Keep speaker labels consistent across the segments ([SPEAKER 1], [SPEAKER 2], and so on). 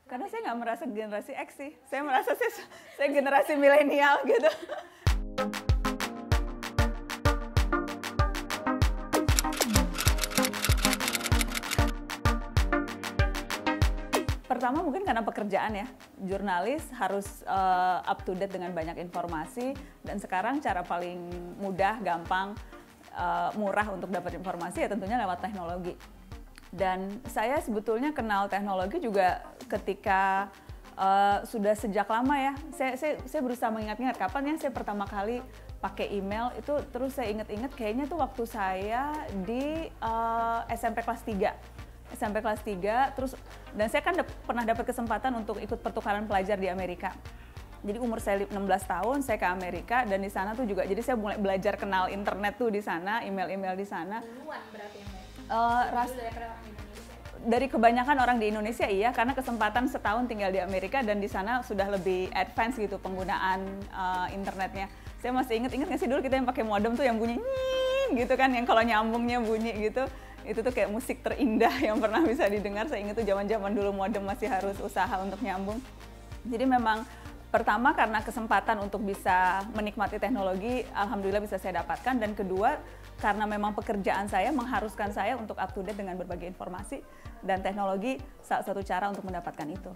[SPEAKER 1] Karena saya nggak merasa generasi X sih, saya merasa saya generasi milenial gitu. Pertama mungkin karena pekerjaan ya, jurnalis harus up to date dengan banyak informasi, dan sekarang cara paling mudah, gampang, murah untuk dapat informasi ya tentunya lewat teknologi. Dan saya sebetulnya kenal teknologi juga ketika sudah sejak lama ya. Saya berusaha mengingat-ingat kapan ya saya pertama kali pakai email itu, terus saya ingat-ingat kayaknya tuh waktu saya di SMP kelas 3. SMP kelas 3, terus dan saya kan pernah dapat kesempatan untuk ikut pertukaran pelajar di Amerika. Jadi umur saya 16 tahun, saya ke Amerika, dan di sana tuh juga, jadi saya mulai belajar kenal internet tuh di sana, email-email di sana.
[SPEAKER 2] Duluan berarti yang
[SPEAKER 1] Dari kebanyakan orang di Indonesia iya, karena kesempatan setahun tinggal di Amerika dan di sana sudah lebih advance gitu penggunaan internetnya. Saya masih inget nggak sih dulu kita yang pakai modem tuh yang bunyi gitu kan, yang kalau nyambungnya bunyi gitu. Itu tuh kayak musik terindah yang pernah bisa didengar. Saya ingat tuh zaman-zaman dulu modem masih harus usaha untuk nyambung. Jadi memang pertama karena kesempatan untuk bisa menikmati teknologi, alhamdulillah bisa saya dapatkan. Dan kedua, karena memang pekerjaan saya mengharuskan saya untuk up to date dengan berbagai informasi, dan teknologi salah satu cara untuk mendapatkan itu.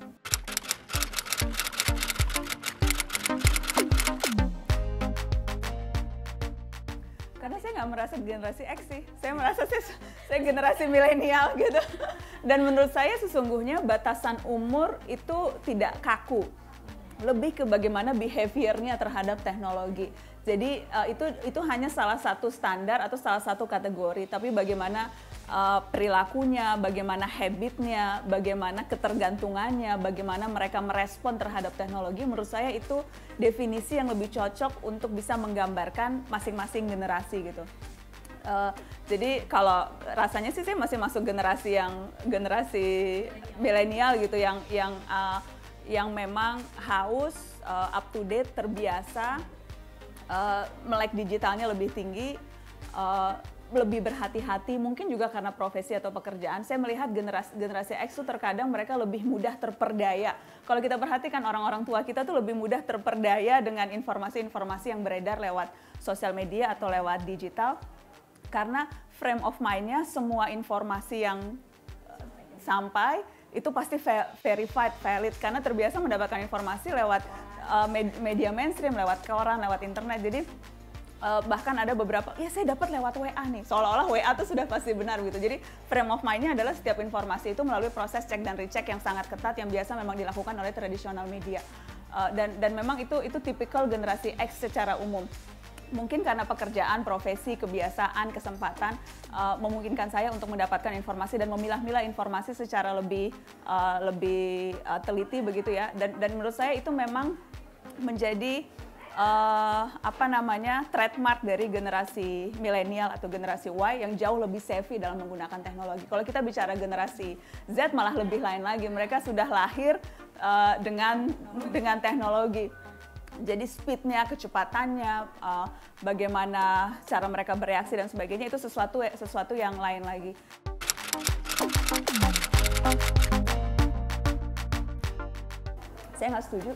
[SPEAKER 1] Karena saya nggak merasa generasi X sih, saya merasa saya generasi milenial gitu. Dan menurut saya sesungguhnya batasan umur itu tidak kaku, lebih ke bagaimana behaviornya terhadap teknologi. Jadi itu hanya salah satu standar atau salah satu kategori, tapi bagaimana perilakunya, bagaimana habitnya, bagaimana ketergantungannya, bagaimana mereka merespon terhadap teknologi, menurut saya itu definisi yang lebih cocok untuk bisa menggambarkan masing-masing generasi gitu. Jadi kalau rasanya sih saya masih masuk generasi milenial gitu, yang memang haus, up to date, terbiasa, melek digitalnya lebih tinggi, lebih berhati-hati, mungkin juga karena profesi atau pekerjaan. Saya melihat generasi X itu terkadang mereka lebih mudah terperdaya. Kalau kita perhatikan orang-orang tua kita tuh lebih mudah terperdaya dengan informasi-informasi yang beredar lewat sosial media atau lewat digital, karena frame of mind-nya semua informasi yang sampai itu pasti verified, valid, karena terbiasa mendapatkan informasi lewat media mainstream, lewat koran, lewat internet. Jadi bahkan ada beberapa, ya saya dapat lewat WA nih, seolah-olah WA itu sudah pasti benar gitu. Jadi frame of mind-nya adalah setiap informasi itu melalui proses cek dan recheck yang sangat ketat, yang biasa memang dilakukan oleh tradisional media. Dan memang itu tipikal generasi X secara umum. Mungkin karena pekerjaan, profesi, kebiasaan, kesempatan memungkinkan saya untuk mendapatkan informasi dan memilah-milah informasi secara lebih teliti begitu ya. Dan menurut saya itu memang menjadi trademark dari generasi milenial atau generasi Y yang jauh lebih savvy dalam menggunakan teknologi. Kalau kita bicara generasi Z malah lebih lain lagi, mereka sudah lahir dengan teknologi. Jadi speednya, kecepatannya, bagaimana cara mereka bereaksi dan sebagainya, itu sesuatu yang lain lagi. Saya nggak setuju.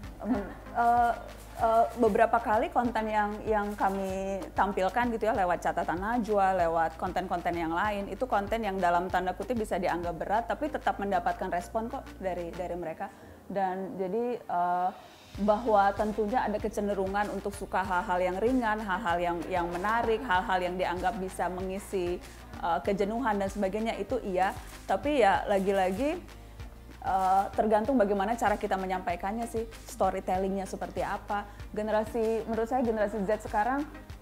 [SPEAKER 1] Beberapa kali konten yang kami tampilkan gitu ya, lewat catatan Najwa, lewat konten-konten yang lain, itu konten yang dalam tanda kutip bisa dianggap berat, tapi tetap mendapatkan respon kok dari mereka. Dan jadi bahwa tentunya ada kecenderungan untuk suka hal-hal yang ringan, hal-hal yang menarik, hal-hal yang dianggap bisa mengisi kejenuhan dan sebagainya, itu iya. Tapi ya lagi-lagi tergantung bagaimana cara kita menyampaikannya sih, storytellingnya seperti apa. Menurut saya generasi Z sekarang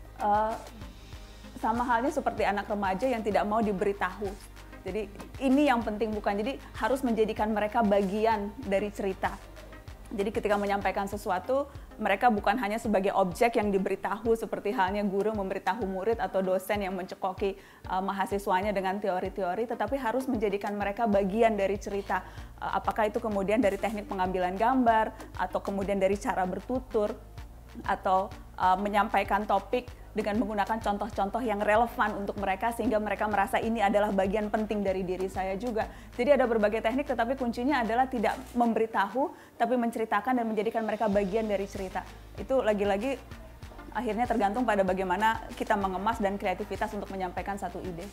[SPEAKER 1] sama halnya seperti anak remaja yang tidak mau diberitahu. Jadi ini yang penting bukan, jadi harus menjadikan mereka bagian dari cerita. Jadi ketika menyampaikan sesuatu, mereka bukan hanya sebagai objek yang diberitahu seperti halnya guru memberitahu murid atau dosen yang mencekoki mahasiswanya dengan teori-teori, tetapi harus menjadikan mereka bagian dari cerita. Apakah itu kemudian dari teknik pengambilan gambar, atau kemudian dari cara bertutur, atau menyampaikan topik dengan menggunakan contoh-contoh yang relevan untuk mereka sehingga mereka merasa ini adalah bagian penting dari diri saya juga. Jadi ada berbagai teknik, tetapi kuncinya adalah tidak memberitahu tapi menceritakan dan menjadikan mereka bagian dari cerita. Itu lagi-lagi akhirnya tergantung pada bagaimana kita mengemas dan kreativitas untuk menyampaikan satu ide.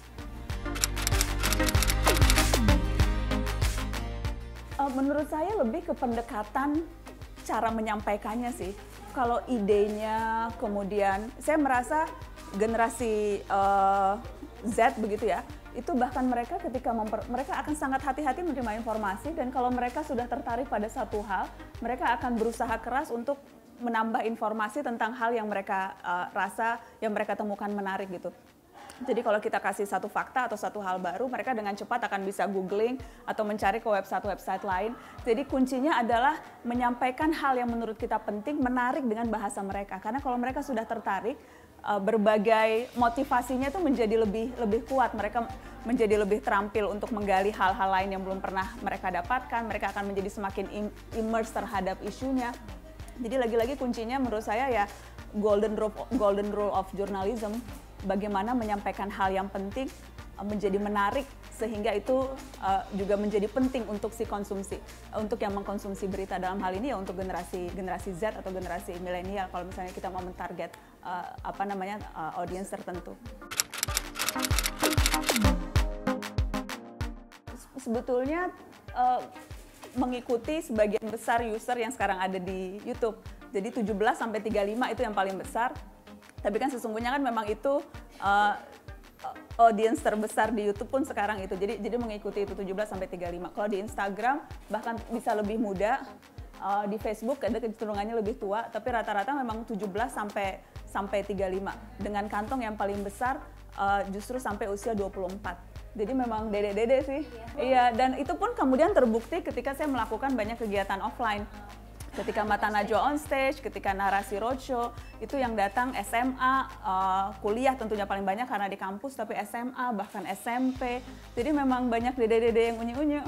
[SPEAKER 1] Menurut saya lebih ke pendekatan cara menyampaikannya sih. Kalau idenya, kemudian saya merasa generasi Z begitu ya, itu bahkan mereka ketika mereka akan sangat hati-hati menerima informasi, dan kalau mereka sudah tertarik pada satu hal, mereka akan berusaha keras untuk menambah informasi tentang hal yang mereka rasa, yang mereka temukan menarik gitu. Jadi kalau kita kasih satu fakta atau satu hal baru, mereka dengan cepat akan bisa googling atau mencari ke website-website lain. Jadi kuncinya adalah menyampaikan hal yang menurut kita penting, menarik dengan bahasa mereka. Karena kalau mereka sudah tertarik, berbagai motivasinya itu menjadi lebih kuat. Mereka menjadi lebih terampil untuk menggali hal-hal lain yang belum pernah mereka dapatkan. Mereka akan menjadi semakin immerse terhadap isunya. Jadi lagi-lagi kuncinya menurut saya ya golden rule of journalism. Bagaimana menyampaikan hal yang penting menjadi menarik sehingga itu juga menjadi penting untuk si konsumsi, untuk yang mengkonsumsi berita. Dalam hal ini ya untuk generasi Z atau generasi milenial kalau misalnya kita mau mentarget audiens tertentu. Sebetulnya mengikuti sebagian besar user yang sekarang ada di YouTube. Jadi 17 sampai 35 itu yang paling besar. Tapi kan sesungguhnya kan memang itu audiens terbesar di YouTube pun sekarang itu. Jadi mengikuti itu 17 sampai 35. Kalau di Instagram bahkan bisa lebih muda. Di Facebook ada kecenderungannya lebih tua, tapi rata-rata memang 17 sampai 35. Dengan kantong yang paling besar justru sampai usia 24. Jadi memang dede-dede sih. Iya, dan itu pun kemudian terbukti ketika saya melakukan banyak kegiatan offline. Ketika Mata Najwa on stage, ketika narasi roadshow, itu yang datang SMA, kuliah tentunya paling banyak karena di kampus, tapi SMA, bahkan SMP. Jadi memang banyak dede-dede yang unyu-unyu.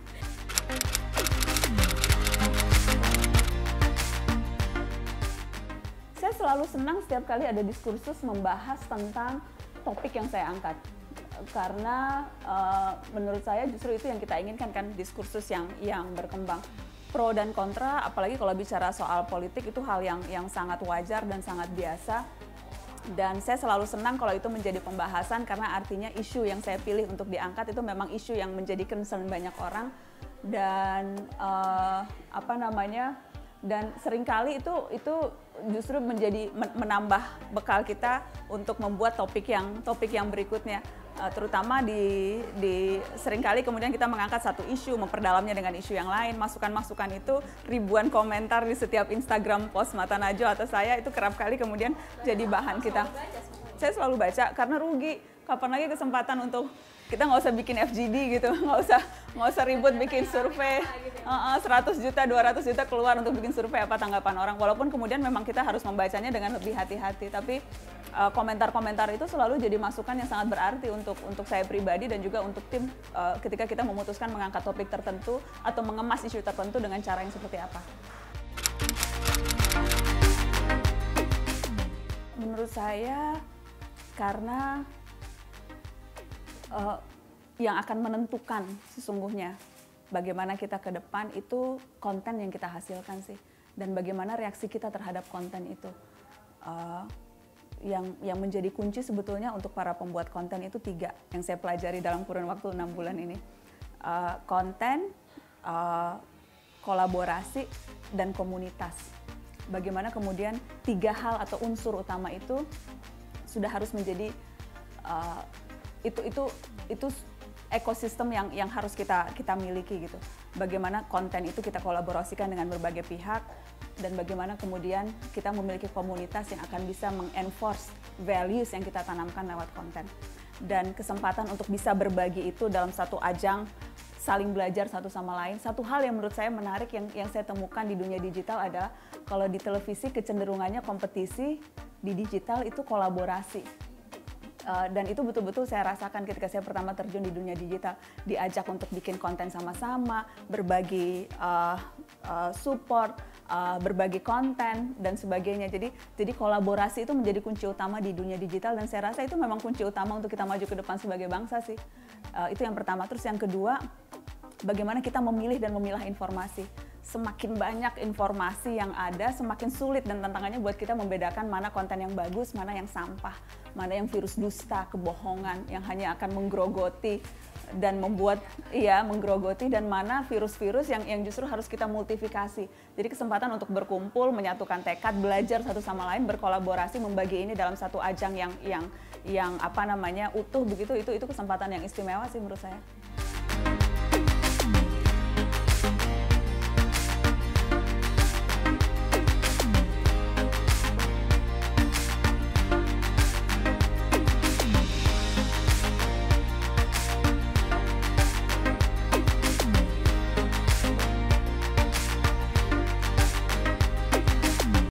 [SPEAKER 1] Saya selalu senang setiap kali ada diskursus membahas tentang topik yang saya angkat. Karena menurut saya justru itu yang kita inginkan kan, diskursus yang berkembang. Pro dan kontra, apalagi kalau bicara soal politik itu hal yang sangat wajar dan sangat biasa. Dan saya selalu senang kalau itu menjadi pembahasan karena artinya isu yang saya pilih untuk diangkat itu memang isu yang menjadi concern banyak orang. Dan dan seringkali itu justru menjadi menambah bekal kita untuk membuat topik yang berikutnya. Terutama di seringkali kemudian kita mengangkat satu isu, memperdalamnya dengan isu yang lain. Masukan-masukan itu ribuan komentar di setiap Instagram post Mata Najwa atau saya itu kerap kali kemudian jadi bahan kita. Saya selalu baca karena rugi. Kapan lagi kesempatan untuk kita nggak usah bikin FGD gitu, nggak usah ribut bikin survei 100 juta, 200 juta keluar untuk bikin survei apa tanggapan orang. Walaupun kemudian memang kita harus membacanya dengan lebih hati-hati, tapi komentar-komentar itu selalu jadi masukan yang sangat berarti untuk saya pribadi dan juga untuk tim ketika kita memutuskan mengangkat topik tertentu atau mengemas isu tertentu dengan cara yang seperti apa. Menurut saya karena yang akan menentukan sesungguhnya bagaimana kita ke depan itu konten yang kita hasilkan sih, dan bagaimana reaksi kita terhadap konten itu. Yang menjadi kunci sebetulnya untuk para pembuat konten itu 3 yang saya pelajari dalam kurun waktu 6 bulan ini. Konten, kolaborasi, dan komunitas. Bagaimana kemudian 3 hal atau unsur utama itu sudah harus menjadi itu ekosistem yang harus kita miliki gitu. Bagaimana konten itu kita kolaborasikan dengan berbagai pihak, dan bagaimana kemudian kita memiliki komunitas yang akan bisa mengenforce values yang kita tanamkan lewat konten. Dan kesempatan untuk bisa berbagi itu dalam satu ajang saling belajar satu sama lain. Satu hal yang menurut saya menarik yang saya temukan di dunia digital adalah kalau di televisi kecenderungannya kompetisi, di digital itu kolaborasi. Dan itu betul-betul saya rasakan ketika saya pertama terjun di dunia digital, diajak untuk bikin konten sama-sama, berbagi support, berbagi konten dan sebagainya. Jadi kolaborasi itu menjadi kunci utama di dunia digital, dan saya rasa itu memang kunci utama untuk kita maju ke depan sebagai bangsa sih. Itu yang pertama. Terus yang kedua, bagaimana kita memilih dan memilah informasi. Semakin banyak informasi yang ada, semakin sulit dan tantangannya buat kita membedakan mana konten yang bagus, mana yang sampah, mana yang virus dusta, kebohongan yang hanya akan menggerogoti dan menggerogoti, dan mana virus-virus yang justru harus kita multifikasi. Jadi kesempatan untuk berkumpul, menyatukan tekad, belajar satu sama lain, berkolaborasi, membagi ini dalam satu ajang yang utuh begitu, itu kesempatan yang istimewa sih menurut saya.